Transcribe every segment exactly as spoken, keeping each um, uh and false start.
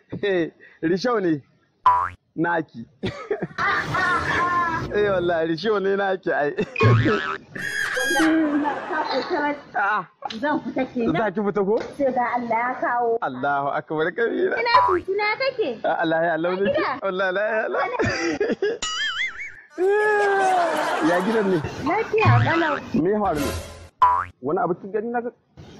Risho ne naki. Eh wallahi risho ne naki ai. Zan fita ke Za ki fita ko? sai ga Allah ya kawo. Allahu akbar kabira. Ina tutuna kake? Allah ya launi. Wallahi la ya la. Ya gidan ne? Lafiya kalau. Me ya faru ne? Wani abu kin gani na ga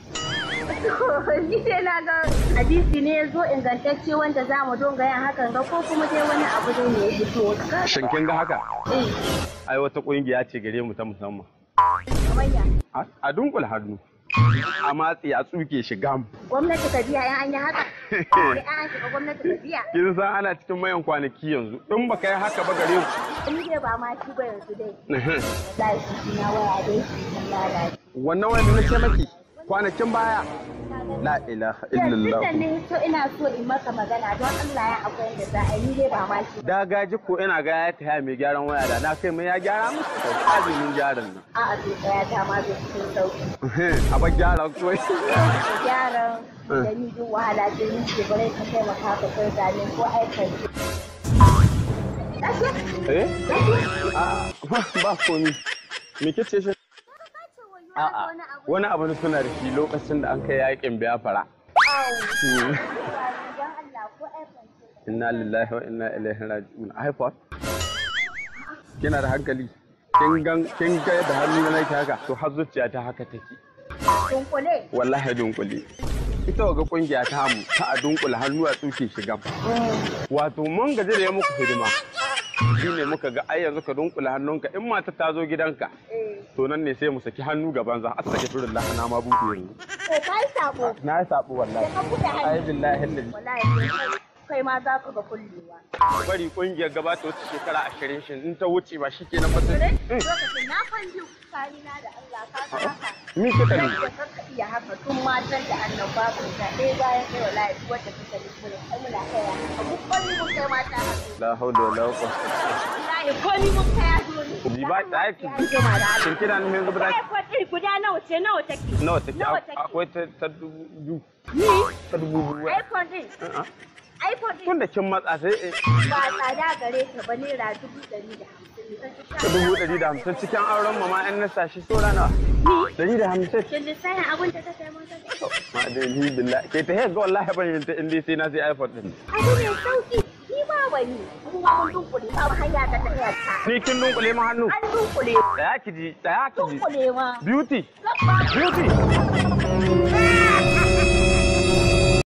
Ni dai na ga hadisi ne ya zo ingantacce wanda za mu donga yin hakan ga ko kuma dai wani abu dai ne ya fito. shin kin ga haka? Eh, Ai wata kungiya ce gare mu ta musamman. kamar ya. A- A dunkul hannu. A matsi a tsuke shi gam. Gwamnati ka biya in an yi haka. Sai an shiga gwamnati ka biya. Kin san ana cikin mayan kwanaki yanzu. In baka yi haka ba gare ku. Ni dai ba ma shi ba yanzu dai. Wallahi shi na waya dai shi na lalace. Wannan wani na ce maki kwanakin baya. La ilaha illallah. Yanzu ne to ina so in maka magana don Allah ya akwai yadda za a yi ni dai ba ma shi. Da gaji ko ina ga ya taya mai gyaran waya da na kai mai ya gyara musu da azumin gyaran nan. A'a to tsaya ta ma zai cikin sauki. A ba gyara ko. Gyaran da ni duk wahala ce ni ke bare ka taimaka ka kai zane ko aikar ce. Eh? A ba komi. Me kace shi? A'a wani abu ne suna da shi lokacin da an kai yakin Biafra. Inna lillahi wa inna ilaihi raji'un. iPod. Kina da hankali? Kin gan kin ga da hannu na nake haka to har zuciya ta haka take. Dunkule. Wallahi dunkule. Ita ga kungiya ta mu ta a dunkula hannu a tsuke shi gam. Wato mun gaji da ya muku hidima. Shi ne muka ga ai yanzu ka dunkula hannunka in mata ta zo gidanka. To nan ne sai mu saki hannu gaban za a saki turin da na ma buɗe yanzu. To kai sabo. Na yi sabo wallahi. Ka buɗe hannu. Ai billahi lillahi. Wallahi kai ma za ka ga kullewa. Bari kungiyar gabata wata shekara ashirin shi in ta wuce ba shi ke na fasa. Lokacin na fanji tsakanina da Allah ka san haka. Min kika ne? Da ka iya haka tun matan da annaba ku ta ɗaya bayan kai wallahi duk wanda kika yi kuma kai muna kai haka. Mu kwani mun kai mata haka. La hawla wala quwwata. Wallahi kwani mun kai ya zo ni. Ji ba ta aiki. Kin kina nan yanzu ba. Kai kwani guda nawa ce nawa take? Nawa take? Akwai ta dubu biyu. Ni? Ta dubu biyu. iPhone din. iPhone din. Tun da kin matsa sai Ba tsada gare ta ba naira dubu ɗari da hamsin. ta dubu ɗari da hamsin cikin auren mama yan nasa shi sora nawa? Ɗari da hamsin. Kin lissafin abin da ta kai mun ta kai. Ma dai ni billahi ke ta hega wallahi ban yin ta in dai sai na sai iPhone din. Abu ne sauki. Ni ba wani. Kuma mun dunkule ba hanya ta tafiya ta. Ni kin dunkule ma hannu. An dunkule. Tsaya ki ji, tsaya ki ji. Dunkule ma. Beauty. Gaba. Beauty.